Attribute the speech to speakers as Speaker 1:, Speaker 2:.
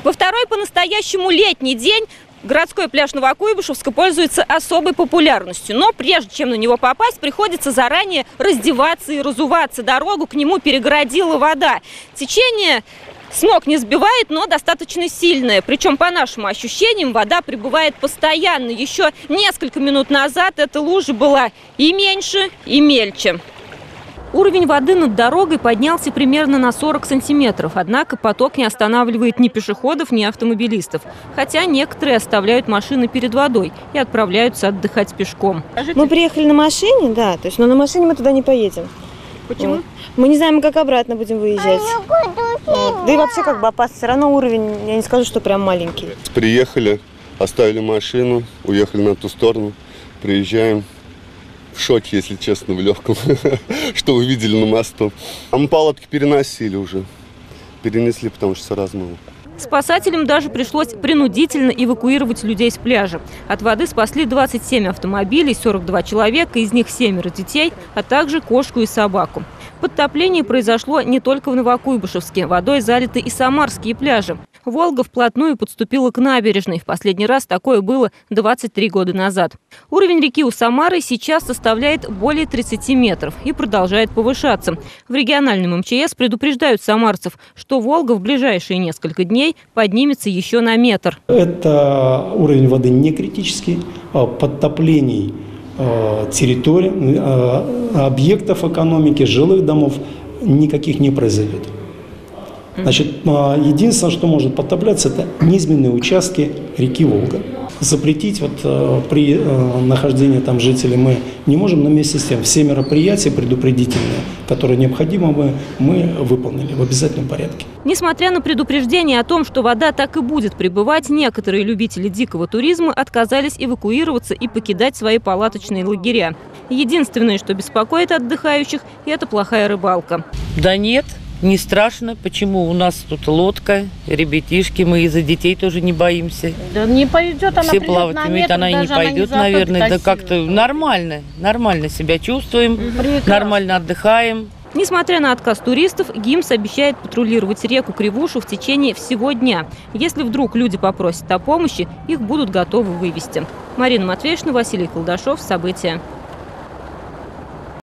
Speaker 1: Во второй по-настоящему летний день городской пляж Новокуйбышевска пользуется особой популярностью. Но прежде чем на него попасть, приходится заранее раздеваться и разуваться. Дорогу к нему перегородила вода. Течение с ног не сбивает, но достаточно сильное. Причем, по нашим ощущениям, вода прибывает постоянно. Еще несколько минут назад эта лужа была и меньше, и мельче. Уровень воды над дорогой поднялся примерно на 40 сантиметров. Однако поток не останавливает ни пешеходов, ни автомобилистов. Хотя некоторые оставляют машины перед водой и отправляются отдыхать пешком.
Speaker 2: Мы приехали на машине, да, то есть, но на машине мы туда не поедем.
Speaker 1: Почему?
Speaker 2: Мы не знаем, как обратно будем выезжать. Да и вообще как бы опасно. Все равно уровень, я не скажу, что прям маленький.
Speaker 3: Приехали, оставили машину, уехали на ту сторону, приезжаем. В шоке, если честно, в легком, что вы видели на мосту. А мы палатки переносили уже. Перенесли, потому что все размыло.
Speaker 1: Спасателям даже пришлось принудительно эвакуировать людей с пляжа. От воды спасли 27 автомобилей, 42 человека, из них 7 детей, а также кошку и собаку. Подтопление произошло не только в Новокуйбышевске. Водой залиты и самарские пляжи. Волга вплотную подступила к набережной. В последний раз такое было 23 года назад. Уровень реки у Самары сейчас составляет более 30 метров и продолжает повышаться. В региональном МЧС предупреждают самарцев, что Волга в ближайшие несколько дней поднимется еще на метр.
Speaker 4: Это уровень воды не критический. Подтоплений территорий, объектов экономики, жилых домов никаких не произойдет. Значит, единственное, что может подтопляться, это низменные участки реки Волга. Запретить при нахождении там жителей мы не можем, но вместе с тем все мероприятия предупредительные, которые необходимы, мы выполнили в обязательном порядке.
Speaker 1: Несмотря на предупреждение о том, что вода так и будет прибывать, некоторые любители дикого туризма отказались эвакуироваться и покидать свои палаточные лагеря. Единственное, что беспокоит отдыхающих, это плохая рыбалка.
Speaker 5: Да нет. Не страшно. Почему? У нас тут лодка, ребятишки, мы из-за детей тоже не боимся.
Speaker 6: Да не пойдет, она
Speaker 5: все
Speaker 6: придет
Speaker 5: плавать
Speaker 6: на
Speaker 5: умеет,
Speaker 6: метр,
Speaker 5: она и не пойдет, наверное. Да как-то нормально себя чувствуем, нормально отдыхаем.
Speaker 1: Несмотря на отказ туристов, ГИМС обещает патрулировать реку Кривушу в течение всего дня. Если вдруг люди попросят о помощи, их будут готовы вывести. Марина Матвеевна, Василий Колдашов. События.